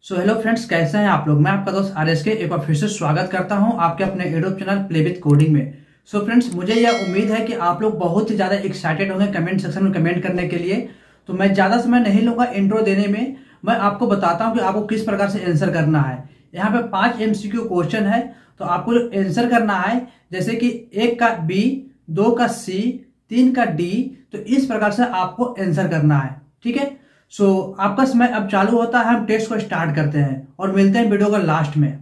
Hello friends, कैसे हैं आप लोग। मैं आपका दोस्त आर एस के एक बार फिर से स्वागत करता हूं आपके अपने YouTube channel play with coding में। फ्रेंड्स, मुझे यह उम्मीद है कि आप लोग बहुत ही ज़्यादा एक्साइटेड होंगे कमेंट सेक्शन में कमेंट करने के लिए। तो मैं ज़्यादा समय नहीं लूंगा इंट्रो देने में। मैं आपको बताता हूं कि आपको किस प्रकार से आंसर करना है। यहाँ पे 5 MCQ क्वेश्चन है। तो आपको जो आंसर करना है, जैसे कि 1 का बी, 2 का सी, 3 का डी, तो इस प्रकार से आपको आंसर करना है। ठीक है। आपका समय अब चालू होता है। हम टेस्ट को स्टार्ट करते हैं और मिलते हैं वीडियो का लास्ट में।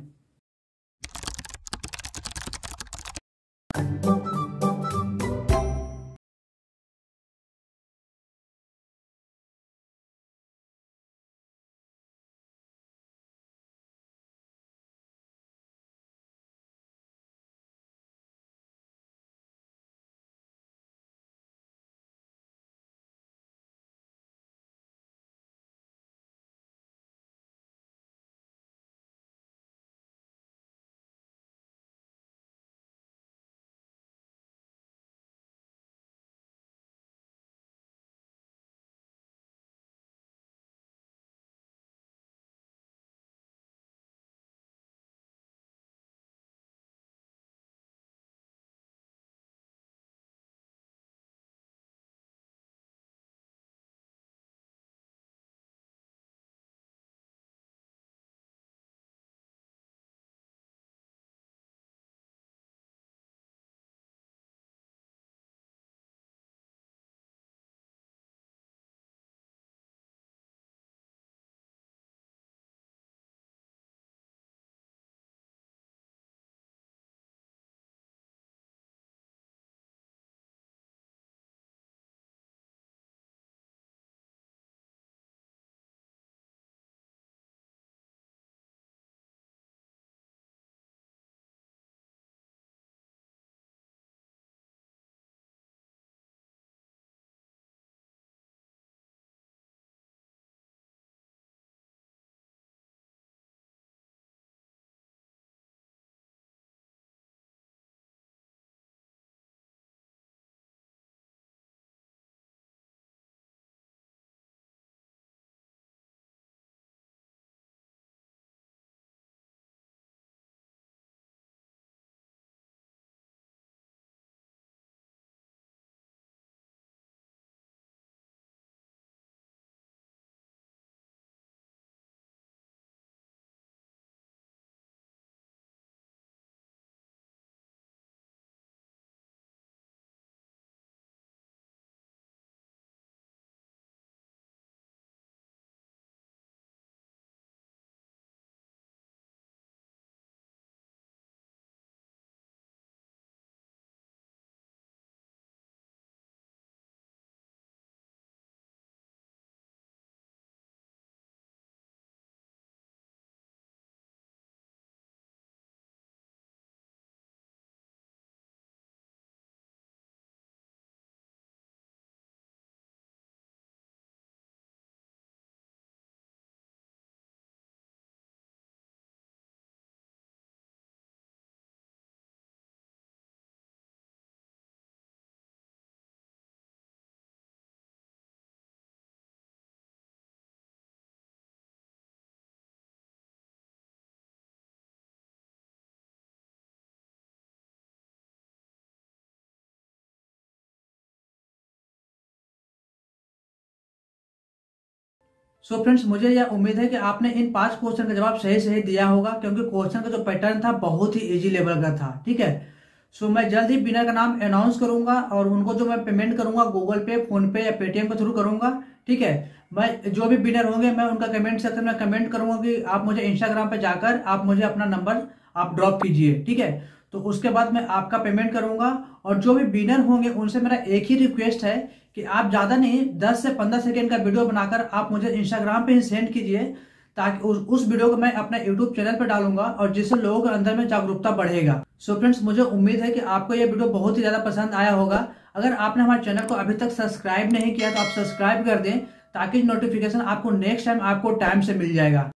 फ्रेंड्स, मुझे यह उम्मीद है कि आपने इन 5 क्वेश्चन का जवाब सही सही दिया होगा, क्योंकि क्वेश्चन का जो पैटर्न था बहुत ही इजी लेवल का था। ठीक है। मैं जल्द ही विनर का नाम अनाउंस करूंगा और उनको जो मैं पेमेंट करूंगा गूगल पे, फोन पे या पेटीएम के थ्रू करूंगा। ठीक है। मैं जो भी विनर होंगे मैं उनका कमेंट सेक्शन में कमेंट करूंगा कि आप मुझे इंस्टाग्राम पे जाकर आप मुझे अपना नंबर आप ड्रॉप कीजिए। ठीक है। तो उसके बाद मैं आपका पेमेंट करूंगा। और जो भी विनर होंगे उनसे मेरा एक ही रिक्वेस्ट है कि आप ज़्यादा नहीं 10 से 15 सेकेंड का वीडियो बनाकर आप मुझे इंस्टाग्राम पे ही सेंड कीजिए, ताकि उस वीडियो को मैं अपने यूट्यूब चैनल पर डालूंगा और जिससे लोगों के अंदर में जागरूकता बढ़ेगा। फ्रेंड्स, मुझे उम्मीद है कि आपको यह वीडियो बहुत ही ज़्यादा पसंद आया होगा। अगर आपने हमारे चैनल को अभी तक सब्सक्राइब नहीं किया तो आप सब्सक्राइब कर दें, ताकि नोटिफिकेशन आपको नेक्स्ट टाइम आपको टाइम से मिल जाएगा।